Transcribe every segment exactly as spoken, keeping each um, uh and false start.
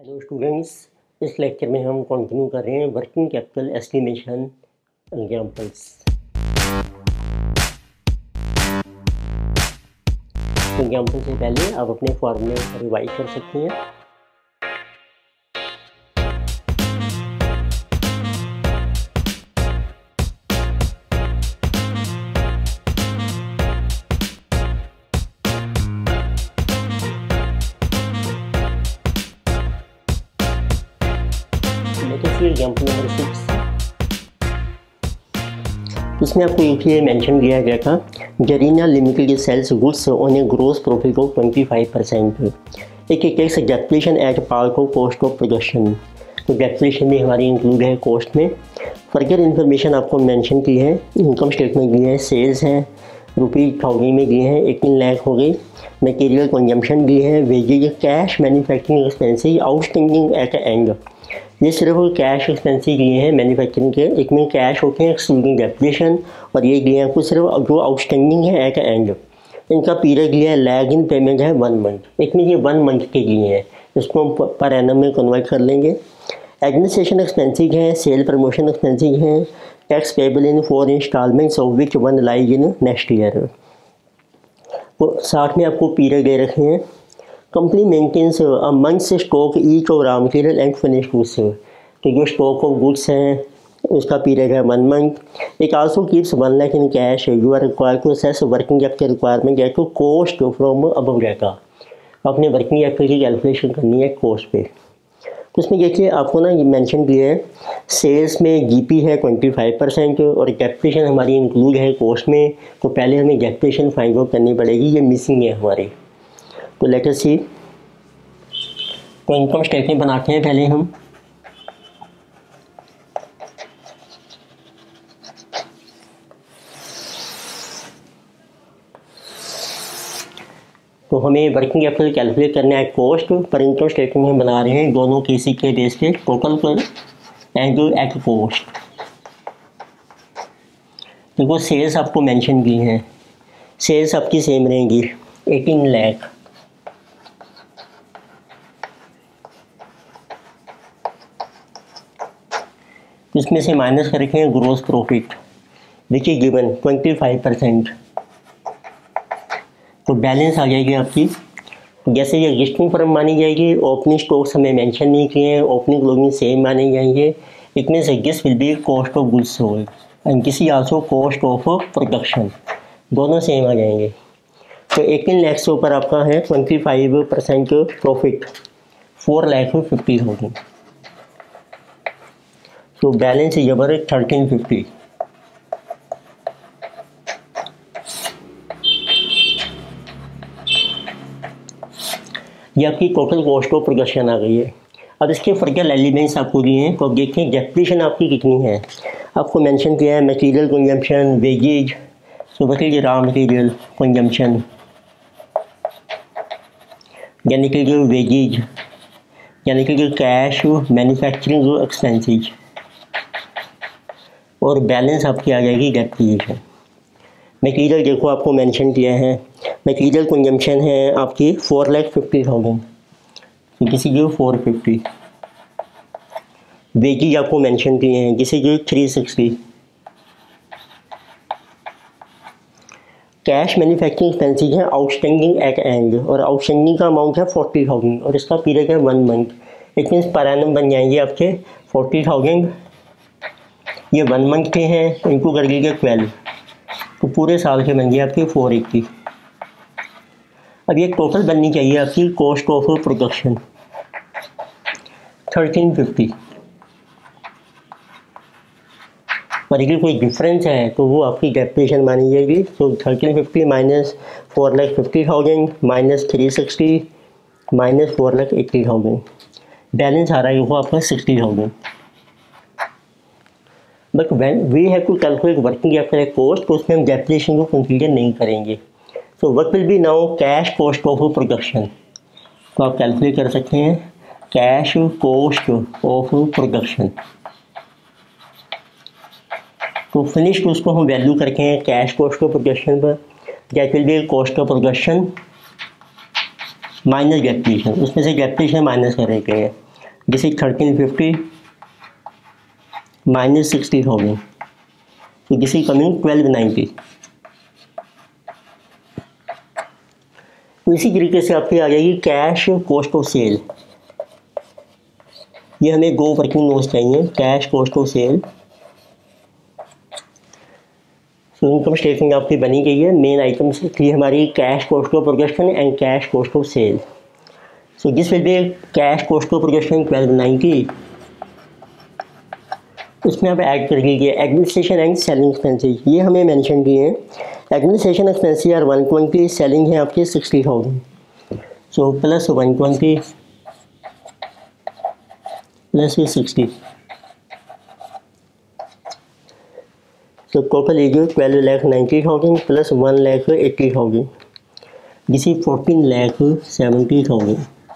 Hello students, इस lecture में हम कंटिन्यू कर रहे हैं working capital estimation examples. Example से पहले आप अपने फॉर्मूले रिवाइज कर सकते हैं। एग्जाम्पल नंबर सिक्स, इसमें आपको ये मेंशन किया गया था Zarina limited sales goods on a gross profit of twenty five percent. एक एक takes depreciation at part of cost of production, तो डेप्रिसिएशन भी हमारी इंक्लूड है कॉस्ट में। फर्दर इन्फॉर्मेशन आपको मेंशन की है, इनकम स्टेटमेंट दी है, सेल्स हैं रुपी थाउजेंड में दिए हैं, एटीन लाख हो गई। मटेरियल कंजम्पशन दी है, wages, cash manufacturing expenses outstanding at end. ये सिर्फ कैश एक्सपेंसेस दिए हैं मैन्युफैक्चरिंग के, एक में कैश होते हैं एक्सक्लूडिंग डेप्रिसिएशन, और ये दिए हैं आपको सिर्फ जो आउटस्टैंडिंग है एट एंड। इनका पीरियड दिया है, लैग इन पेमेंट है वन मंथ, एक में ये वन मंथ के लिए हैं, इसको हम पर एनम में कन्वर्ट कर लेंगे। एडमिनिस्ट्रेशन एक्सपेंसेस हैं, सेल प्रमोशन एक्सपेंसेस हैं, tax payable in four instalments of which one lies in next year. वो साथ में आपको पीरियड दे रखे हैं। Company maintains a months stock each of raw material and finish goods, तो जो स्टॉक ऑफ गुड्स हैं उसका पीरियड है one month. It also keeps one lakh in cash, you are required to assess working capital requirement eight to cost from above data. अपने working capital की calculation करनी है cost पे। तो उसमें देखिए आपको ना ये मेंशन किया है, सेल्स में जीपी है ट्वेंटी फाइव परसेंट और डेप्रिसिएशन हमारी इंक्लूड है कॉस्ट में, तो पहले हमें डेप्रिसिएशन फाइंड आउट करनी पड़ेगी, ये मिसिंग है हमारी। तो लेट अस सी, तो इनकम स्टेटमेंट बनाते हैं पहले हम। तो हमें वर्किंग कैपिटल कैलकुलेट करना है कॉस्ट पर, इनकम स्टेटमेंट हम बना रहे हैं दोनों केसी के बेस पे, टोटल पर एंड एट कॉस्ट। देखो सेल्स आपको मेंशन की हैं, सेल्स आपकी सेम रहेंगी एटीन लाख। इसमें से माइनस करके gross profit which is given twenty five percent, तो बैलेंस आ जाएगी आपकी। जैसे ये रजिस्टरिंग फर्म मानी जाएगी, ओपनिंग स्टॉक्स हमें मेंशन नहीं किए हैं, ओपनिंग क्लोजिंग सेम माने जाएंगे। It means this will be cost of goods sold and this is also cost of production, दोनों सेम आ जाएंगे। तो एटीन लाख से ऊपर आपका है twenty five percent profit, four lakh fifty thousand, तो बैलेंस जबर थर्टीन फिफ्टी। ये आपकी टोटल कॉस्ट ऑफ प्रोडक्शन आ गई है। अब इसके फर्दर एलिमेंट्स आपको दिए हैं, तो अब देखते हैं डेप्रिसिएशन आपकी कितनी है। आपको मेंशन किया है material consumption, wages, so but raw material consumption, यानी कि जो वेजेज यानी कि जो कैश मैन्युफैक्चरिंग एक्सपेंसेज, और बैलेंस आपकी आ जाएगी डेप्रिसिएशन। मटेरियल देखो आपको मेंशन किया है, मटेरियल कंजम्पशन है आपकी फोर लाख फिफ्टी थाउजेंड, किसी जो फोर फिफ्टी। वेजेज आपको मेंशन किए हैं, किसी जो three sixty. Cash manufacturing expenses हैं आउटस्टैंडिंग एट एंड, और आउटस्टैंडिंग का अमाउंट है फोर्टी थाउजेंड और इसका पीरियड है one month. It means per annum बन जाएंगे आपके फोर्टी थाउजेंड, ये वन मंथ के हैं, इनको कर लीजिए ट्वेल्व, तो पूरे साल के बन गए आपके फोर एट्टी। अब ये टोटल बननी चाहिए आपकी cost of production thirteen fifty, और अगर कोई डिफरेंस है तो वो आपकी डेप्रिसिएशन मानी जाएगी। तो thirteen fifty minus four lakh fifty thousand minus three sixty minus four lakh eighty thousand, balance आ रहा है वो आपका sixty thousand. But when we have to calculate working capital cost, तो उसमें हम डेप्रिसिएशन को कंसीडर नहीं करेंगे। So what will be now cash cost of production, तो आप कैलकुलेट कर सकते हैं कैश कॉस्ट ऑफ प्रोडक्शन। तो फिनिश उसको हम वैल्यू करके हैं कैश कॉस्ट ऑफ प्रोडक्शन पर, that will be cost of production minus depreciation, उसमें से डेप्रिसिएशन माइनस कर रहे हैं। This is thirteen fifty minus sixty thousand, so this is coming twelve ninety. तो इसी तरीके से आपकी आ जाएगी कैश कॉस्ट ऑफ सेल। ये हमें दो वर्किंग नोट्स चाहिए, cash cost of sale. So income statement आपकी बनी गई है। मेन आइटम्स थी हमारी cash cost of production and cash cost of sale. So this will be cash cost of production twelve ninety. उसमें आप ऐड कर लीजिए एडमिनिस्ट्रेशन एंड सेलिंग एक्सपेंसेस, ये हमें मेंशन किए हैं। Administration expenses are one twenty, selling है आपकी sixty thousand. So plus one twenty plus sixty, so total लीजिए twelve lakh ninety thousand plus one lakh eighty thousand, this is fourteen lakh seventy thousand.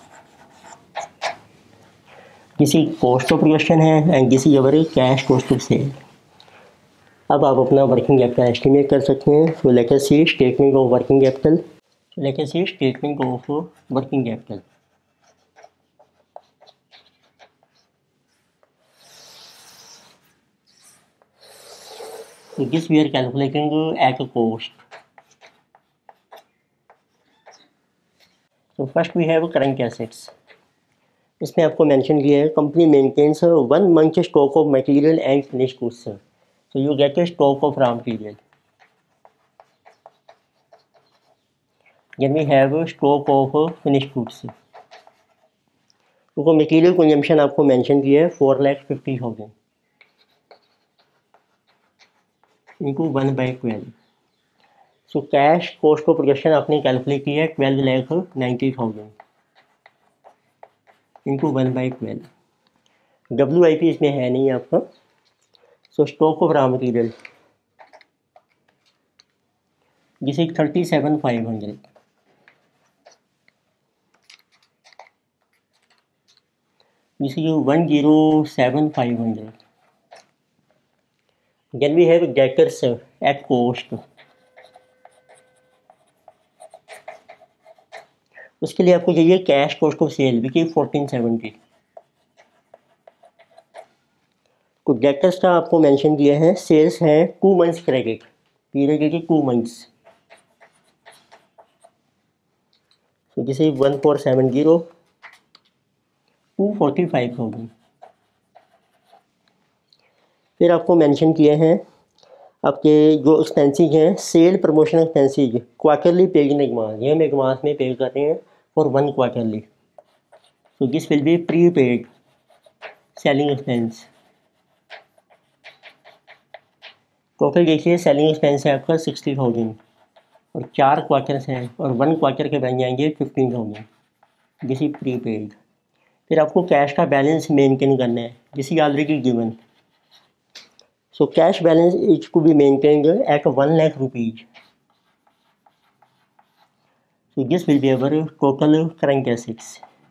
किसी cost of production है and किसी our cash cost of sale. अब आप अपना working capital estimate कर सकते हैं। So let us see statement of working capital. Let us see statement of working capital. So this we are calculating at a cost. So first we have current assets. इसमें आपको mention किया है company maintains one month stock of material and finish goods. So you get a stock of raw material. Then we have stock of finish goods. तो material consumption आपको mention किया है four lakh fifty thousand into one by twelve. So cash cost of production आपने calculate किया है twelve lakh ninety thousand into one by twelve. W I P इसमें है नहीं आपका। So stock of raw material जिसे थर्टी सेवन फाइव हंड्रेड, जिसे one zero seven five hundred. Then we have debtors at cost. उसके लिए आपको चाहिए cash cost of sale which is fourteen seventy. तो डेटर्स का आपको मेंशन किया है सेल्स है टू मंथ्स क्रेडिट, पीरियड है टू मंथ्स। तो जैसे one four seven zero to forty five thousand. फिर आपको मेंशन किए हैं आपके जो एक्सपेंसेस हैं sale promotion expenses quarterly paid in advance, ये हम एडवांस में पे करते हैं for one quarterly. So this will be pre paid selling expense. Total देखिए सेलिंग एक्सपेंस है आपका सिक्सटी थाउजेंड और चार क्वार्टर्स हैं और वन क्वार्टर के बन जाएंगे fifteen thousand, this is pre paid. फिर आपको कैश का बैलेंस मेंटेन करना है, this is already given. So cash balance is to be maintained at one lakh rupees. So this will be our total current assets.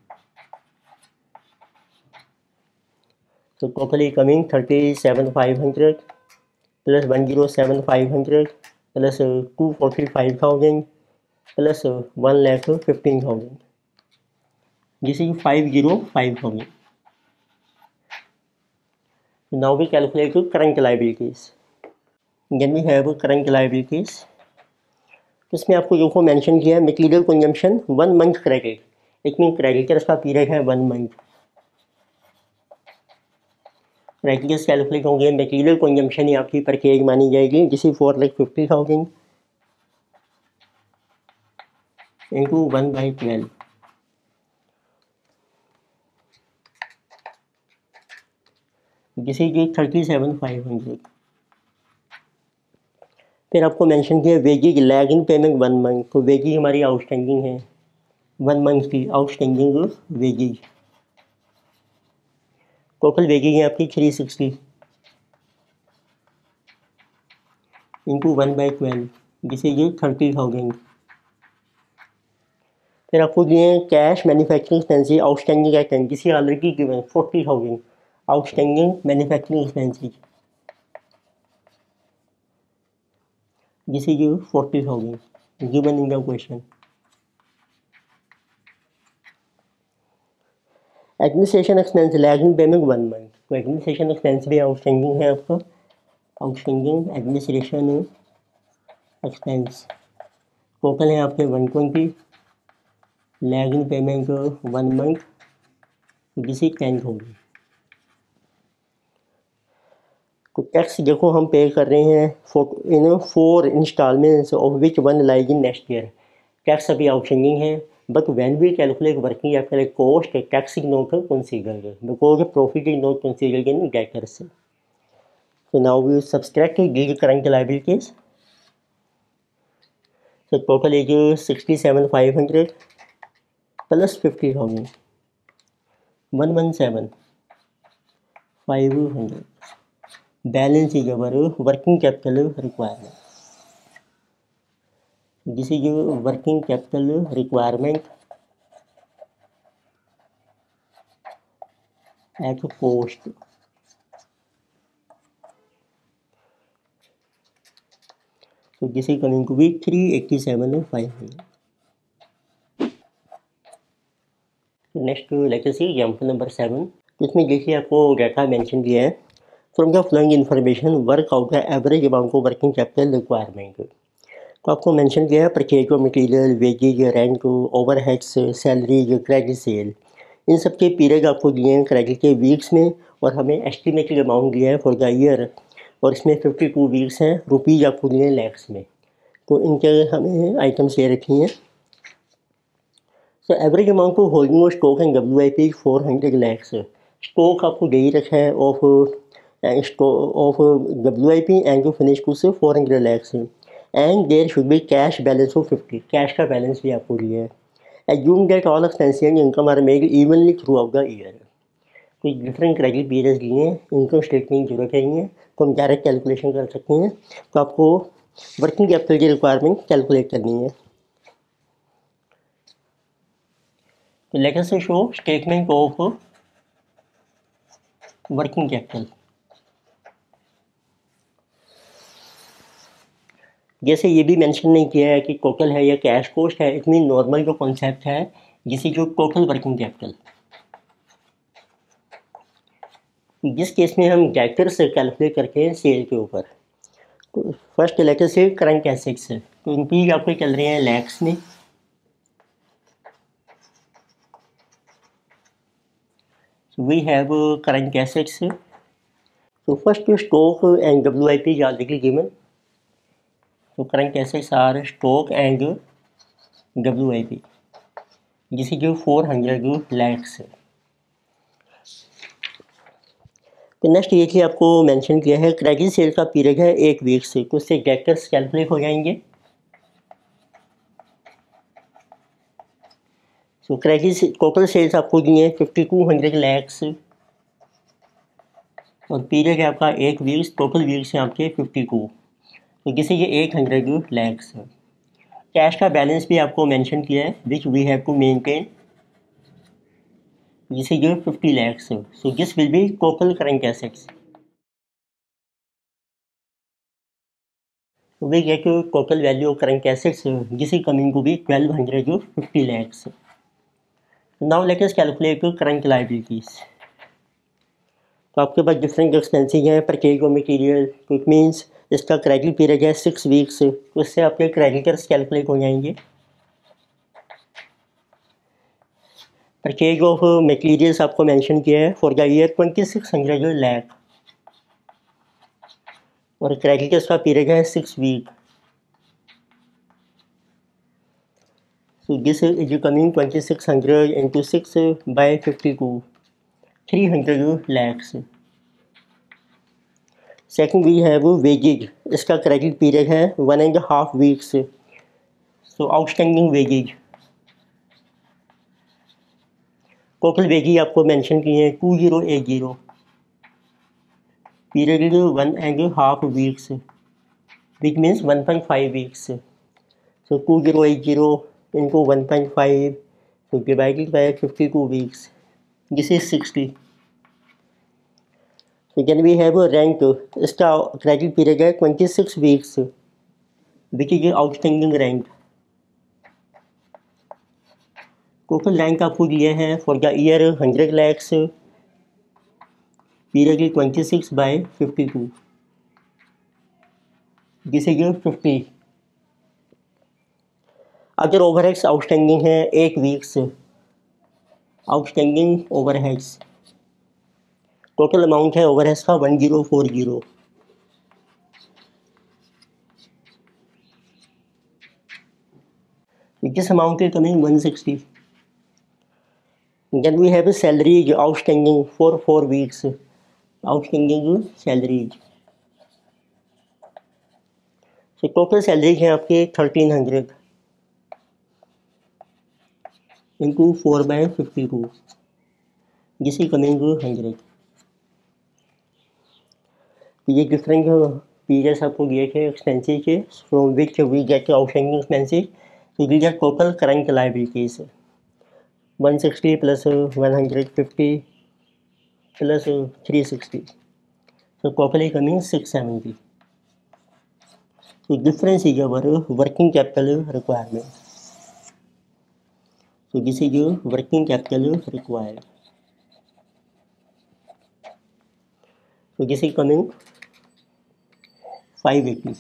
So totally coming thirty-seven five hundred plus one zero seven five hundred plus uh, two forty five thousand plus uh, one lakh fifteen thousand. This is five zero five thousand. Now we calculate current liabilities. Then we have current liabilities. इसमें आपको जो को mention किया है material consumption one month credit, it mean creditors का period है one month. Creditors calculate होंगे, material consumption ही आपकी परचेज मानी जाएगी जिसे four lakh fifty thousand into one by twelve. जिसे कि थर्टी सेवन फाइव हंड्रेड। फिर आपको मेंशन किया wages lag in payment one month. तो वेजेज हमारी आउटस्टैंडिंग है वन मंथ की आउटस्टैंडिंग वेजेज। टोटल वेजेज है आपकी three sixty into one by twelve, जिसे ये थर्टी थाउजेंड। फिर आपको दिए cash manufacturing expenses outstanding item जिसे already given forty thousand outstanding manufacturing expenses, this is forty thousand given in the question. Administration expense lagging payment one month, तो administration expense भी outstanding है आपका, outstanding administration expense total है आपके one twenty, lagging payment one month, जिसकी tenth होगी। तो tax देखो हम पे कर रहे हैं four in four instalments of which one lies in next year. Tax अभी आउटस्टैंडिंग है, but when we calculate working capital cost tax is not considered because profit is not considered in debtors. So now we subtract the current liabilities. So total is sixty-seven five hundred plus fifty thousand, one hundred seventeen five hundred. Balance is our working capital requirement. This is your working capital requirement at cost. So this is coming to be three eighty-seven five hundred. So next let us see example number seven. इसमें देखिए आपको data mention किया है, from the following information work out the average amount of working capital requirement. तो आपको mention किया है purchase of material, wages, rent, overheads, salaries, credit sale, इन सब के पीरियड आपको दिए हैं क्रेडिट के वीक्स में, और हमें एस्टिमेटेड अमाउंट दिया है फॉर द ईयर, और इसमें फिफ्टी टू वीक्स हैं, रुपीज़ आपको दिए हैं लैक्स में। तो इनके हमें आइटम्स ये रखी हैं। So average amount of holding of stock and W I P four hundred lakhs. Stock आपको दे ही रखा है of stock of W I P and finish goods four hundred lakhs, and there should be cash balance of fifty, cash का balance भी आपको दिया है। Assume that all expenses and income are made evenly throughout the year. कोई different credit periods दिए हैं, income statement की जरूरत नहीं है, तो हम डायरेक्ट कैलकुलेशन कर सकते हैं। तो आपको वर्किंग कैपिटल की रिक्वायरमेंट कैलकुलेट करनी है। तो let us show statement of working capital. जैसे ये भी मेंशन नहीं किया है कि टोटल है या कैश कॉस्ट है, इतनी नॉर्मल जो कॉन्सेप्ट है जिसे जो टोटल वर्किंग कैपिटल, जिस केस में हम डेटर्स से कैलकुलेट करके सेल के ऊपर। तो फर्स्ट लेटर से करंट एसेट्स, तो इनकी आपको चल रहे हैं लैक्स में। वी हैव करंट एसेट्स, तो first stock and W I P already given. तो current assets are stock and W I P, जिसे जो फोर हंड्रेड लैक्स। तो नेक्स्ट ये कि आपको मेंशन किया है क्रेडिट सेल का पीरियड है एक वीक से, तो उससे डेटर्स कैलकुलेट हो जाएंगे। सो क्रेडिट टोटल सेल्स आपको दिए हैं फिफ्टी टू हंड्रेड लैक्स, और पीरियड है आपका एक वीक, टोटल वीक्स हैं आपके फिफ्टी टू, तो जिसे ये एट हंड्रेड लैक्स। कैश का बैलेंस भी आपको मेंशन किया है which we have to maintain, जिसे ये fifty lakhs. So this will be total current assets. We get total value of current assets जिसे coming to be twelve hundred fifty lakhs. Now let us calculate current liabilities. तो आपके पास different expenses हैं, purchase of material, तो it means इसका credit period है six weeks, तो इससे आपके क्रेडिटर्स कैलकुलेट हो जाएंगे। परचेज ऑफ मटेरियल्स आपको मेंशन किया है for the year twenty six hundred lakh, और क्रेडिटर्स का पीरियड है six week. So this is coming twenty six hundred into six by fifty two, three hundred lakhs. Second we have wages, इसका credit period है one and half weeks, so outstanding wages. Total wages आपको mention किए हैं two zero eight zero, period one and half weeks which means one point five weeks. So two zero eight zero into one point five, so divided by fifty two weeks, this is sixty. so then we have a rent, इसका credit period है twenty six weeks which is outstanding rent। Total rent आपको दिया है for the year hundred lakhs, period twenty six by fifty two, this is fifty. अगर overheads outstanding है एक weeks, outstanding overheads, total amount है overheads का one zero four zero. This amount is coming one sixty. Then we have salaries outstanding for four weeks. Outstanding salaries. So total salaries है आपके thirteen hundred into four by fifty two, जिसकी coming hundred. ये different periods आपको दिए थे expenses के, from which we get outstanding expenses. So these are total current liabilities, one sixty plus one hundred fifty plus three sixty, so totally coming six seventy. So difference is our working capital requirement. So this is your working capital required. So this is coming five eighty.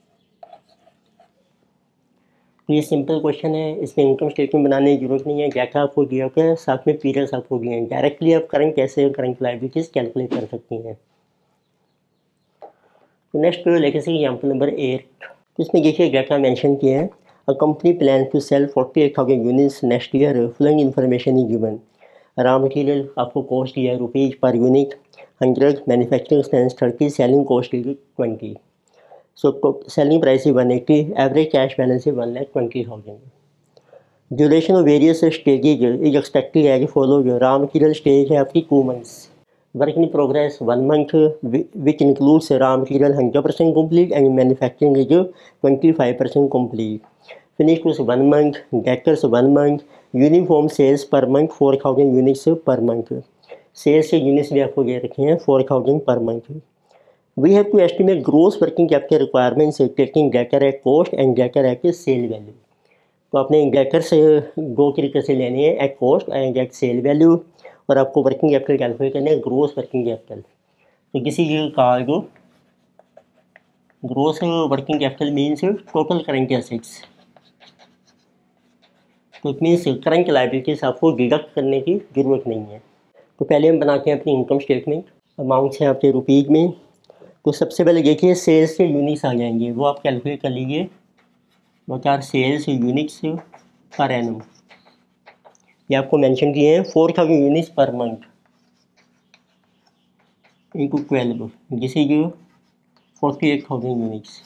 तो ये simple question है, इसमें income statement बनाने की जरूरत नहीं है। Data आपको दिया होगा है, साथ में पीरियड्स आपको दिए हैं, डायरेक्टली आप करंट कैसे करंट लायबिलिटीज कैलकुलेट कर सकती हैं। तो नेक्स्ट लेके से एग्जाम्पल नंबर एट, तो इसमें देखिए डाटा मेंशन किया है, a company plan to sell forty eight thousand units next year, following information is given. Raw material आपको कॉस्ट दिया है rupees per unit hundred, manufacturing expense thirty, selling cost is twenty. So selling price is one eighty, average cash balance is one lakh twenty thousand. Duration of various stages is expected as follows. Raw material stage है आपकी two months. Work in progress one month, which includes raw material one hundred percent complete and manufacturing is twenty-five percent complete. Finished goods one month, debtors one month, uniform sales per month four thousand units per month. Sales से units भी आपको दे रखे हैं four thousand per month. We have to estimate gross working capital requirements taking debtor at cost and debtor at sale value. तो आपने debtor से दो तरीके से लेने हैं, at cost and at sale value, और आपको working capital कैलकुलेट करना है gross working capital. तो किसी ये कहा जो gross working capital means total current assets. तो इट मीन्स करंट लायबिलिटीज आपको डिडक्ट करने की जरूरत नहीं है। तो पहले हम बनाते हैं अपनी इनकम स्टेटमेंट। अमाउंट्स हैं आपके रुपीज़ में, तो सबसे पहले देखिए सेल्स के यूनिट्स आ जाएंगे, वो आप कैलकुलेट कर लीजिए। वो चार सेल्स यूनिट्स पर एनम, ये आपको मेंशन किए हैं four thousand units per month into twelve, this is forty eight thousand units.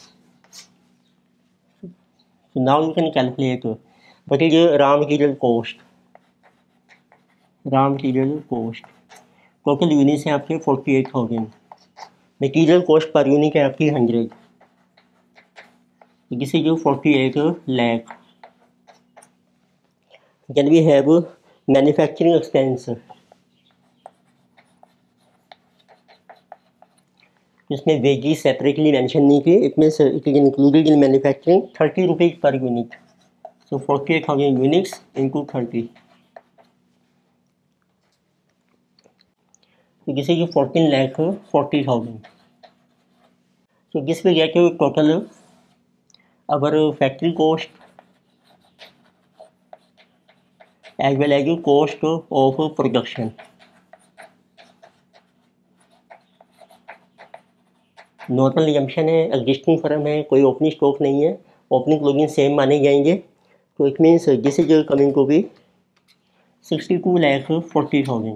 Now you can calculate what is raw material cost. Raw material cost total units हैं आपके forty eight thousand, material cost per unit है आपकी hundred, this is forty eight lakh. Then we have manufacturing expense, इसमें wages separately mention नहीं की, it means it is included in manufacturing thirty rupees per unit, so forty eight thousand units into thirty, this is fourteen lakh forty thousand. So this will get you total our factory cost as well as your cost of production. Normal assumption है, existing firm है, कोई opening stock नहीं है, opening closing same माने जाएंगे। तो it means this is coming to be sixty two lakh forty thousand.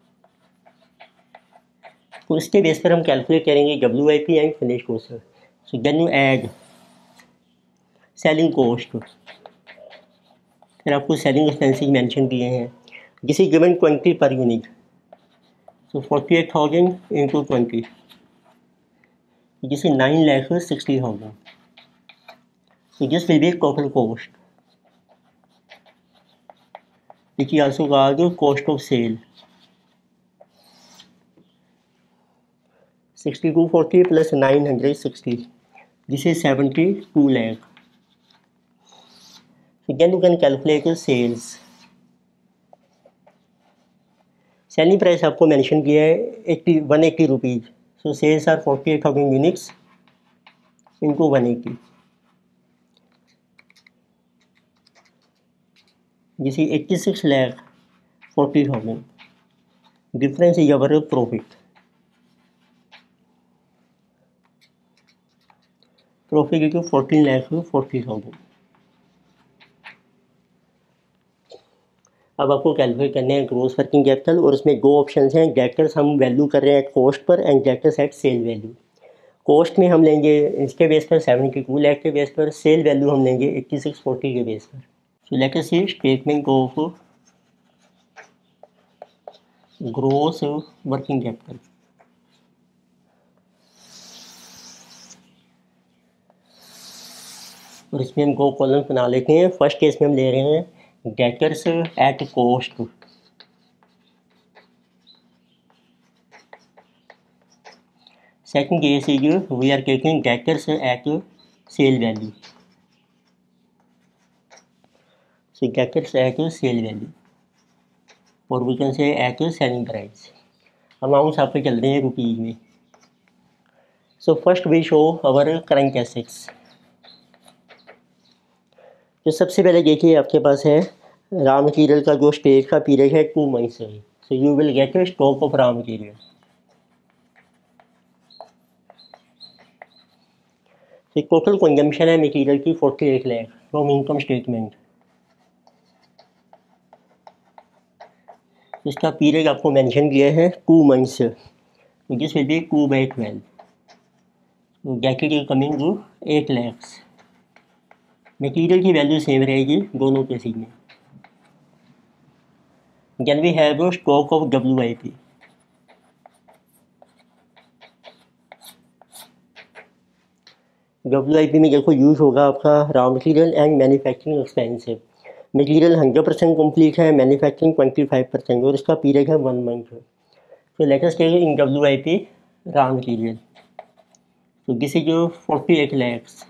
तो इसके बेस पर हम कैलकुलेट करेंगे W I P and finish cost. So then you add selling cost, फिर आपको सेलिंग एक्सपेंसेस मेंशन किए हैं, this is given twenty per unit, so forty eight thousand into twenty, this is nine lakh sixty thousand. So this will be total cost, which is also called cost of sale. Sixty two forty plus nine hundred sixty, this is seventy-two lakh. So then you can calculate your sales. Selling price आपको mention किया है eighty one eighty rupees, so sales are forty eight thousand units into one eighty, जिस eighty six lakh forty thousand, difference is our profit. Profit is fourteen lakh forty thousand. अब आपको calculate करने हैं gross working capital, और उसमें दो option हैं। Debtors हम वैल्यू कर रहे हैं एट कॉस्ट पर and debtors at sale value. Cost में हम लेंगे इसके बेस पर सेवेंटी टू लैख के बेस पर, सेल वैल्यू हम लेंगे एट्टी सिक्स फोर्टी के बेस पर। So let us see statement of gross working capital. और इसमें हम दो कॉलम बना लेते हैं। फर्स्ट केस में हम ले रहे हैं debtors at cost, second case is we are taking debtors at sale value. So debtors at sale value और we can say at selling price. Amounts आप पे चल रहे हैं रुपीज़ में। So first we show our current assets. तो सबसे पहले देखिए आपके पास है रॉ मटेरियल का जो स्टेज का पीरियड है टू मंथ्स है। So you will get a stock of raw material. तो टोटल कंजम्पशन है मटेरियल की forty eight lakh from income statement. इसका पीरियड आपको मेंशन किया है two months, this will be two by twelve, get it coming to eight lakhs. Material की value same रहेगी दोनों केसेस में। Then we have stock of W I P. W I P में देखो यूज होगा आपका raw material and manufacturing expensive. Material hundred percent complete है, manufacturing twenty five percent, और इसका पीरियड है वन मंथ। तो let us take in W I P raw material. तो this is forty eight lakhs.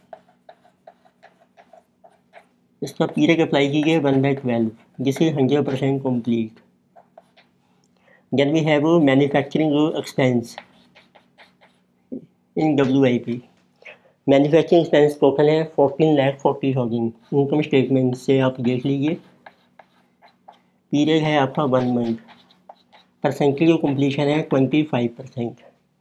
इसका पीरियड अप्लाई कीजिए one by twelve, this is hundred percent complete. Then we have manufacturing expense in W I P. Manufacturing expense total है fourteen lakh forty thousand. Income statement से आप देख लीजिए, period है आपका one month, percentage of completion है twenty five percent.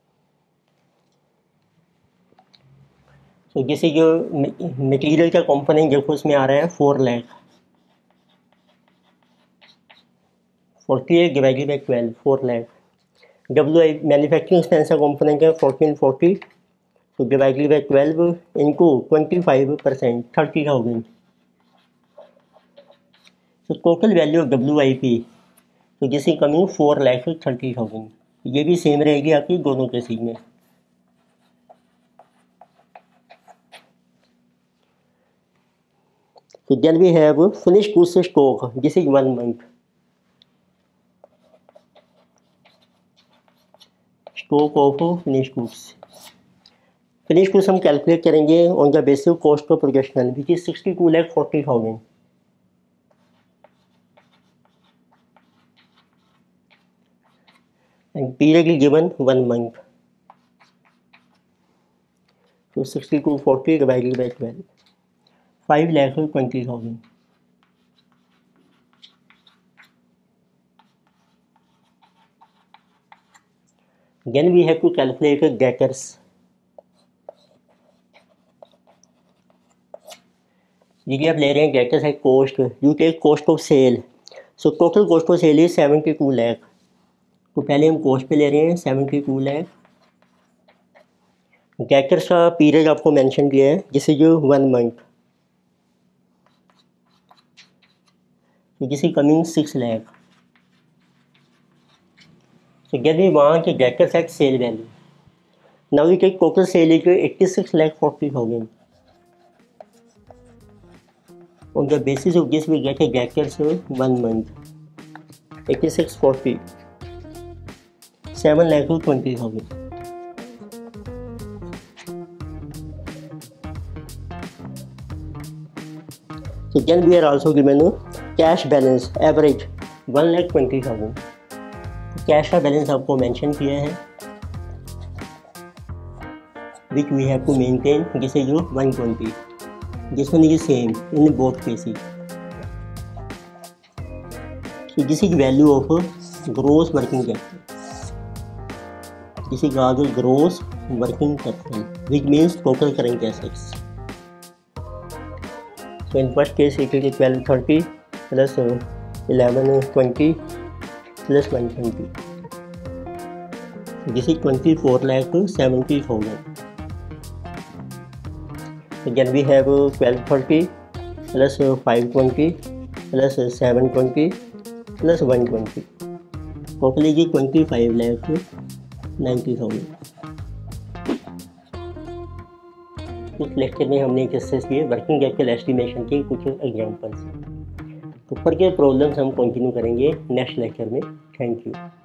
तो जैसे जो मटेरियल का कंपोनेंट देखो उसमें आ रहा है four lakh, forty eight divided by twelve, four lakh. W I manufacturing expense का कंपोनेंट है फोर्टीन फोर्टी, तो divided by twelve into twenty five percent, thirty thousand. तो total value of W I P तो जैसे coming four lakh thirty thousand, ये भी same रहेगी आपकी दोनों केसेस में। So then we have finished goods stock, this is one month. Stock of finished goods. Finished goods हम कैलकुलेट करेंगे on the basis cost of production which is sixty two lakh forty thousand. And period is given one month. तो sixty two forty divided by twelve, five lakh twenty thousand. Then we have to calculate the debtors. देखिए आप ले रहे हैं debtors है cost, you take cost of sale. So total cost of sale is seventy two lakh. तो पहले हम cost पे ले रहे हैं सेवेंटी टू लैख। डेटर्स का पीरियड आपको मेंशन किया है जिसे जो वन मंथ, जिसे coming six lakh. So get we want the debtors at sale value. Now we take total sale is eighty-six lakh forty thousand. On the basis of this we get a debtors one month. eighty-six forty. seven lakh twenty thousand. So then we are also given a cash balance average one lakh twenty thousand. Cash का balance आपको mention किया है, which we have to maintain, this is one twenty. This one is same in both cases. So this is value of gross working capital. This is called gross working capital, which means total current assets. So in first case it is twelve thirty plus eleven twenty plus one twenty. This is twenty-four lakh seventy thousand. Again we have twelve thirty plus five twenty plus seven twenty plus one twenty, total जी twenty five lakh ninety thousand. इस lecture में हमने discuss किए working capital estimation के कुछ examples. ऊपर के problems हम कंटिन्यू करेंगे नेक्स्ट लेक्चर में. Thank you.